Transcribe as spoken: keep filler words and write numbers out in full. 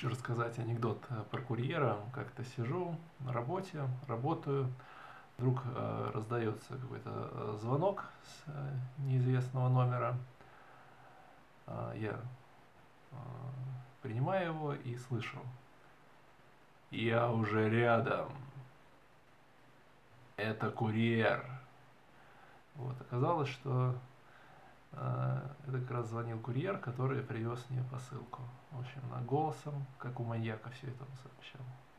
Хочу рассказать анекдот про курьера. Как-то сижу на работе, работаю, вдруг э, раздается какой-то э, звонок с э, неизвестного номера. Э, я э, принимаю его и слышу: «Я уже рядом, это курьер». Вот. Оказалось, что э, это как раз звонил курьер, который привез мне посылку. В общем, голосом, как у маньяка, все это он сообщал.